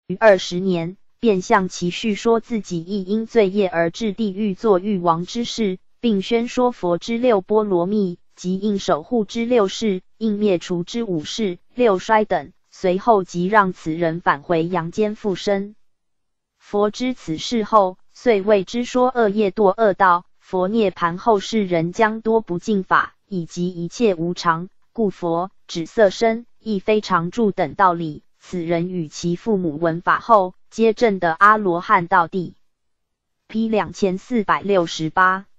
于20年，便向其叙说自己亦因罪业而至地狱做狱王之事，并宣说佛之6波罗蜜及应守护之6事、应灭除之5事、6衰等。随后即让此人返回阳间复生。佛知此事后，遂为之说恶业堕恶道。佛涅盘后世人将多不敬法，以及一切无常，故佛指色身亦非常住等道理。此人与其父母闻法后，皆证得阿罗汉道地。P 2468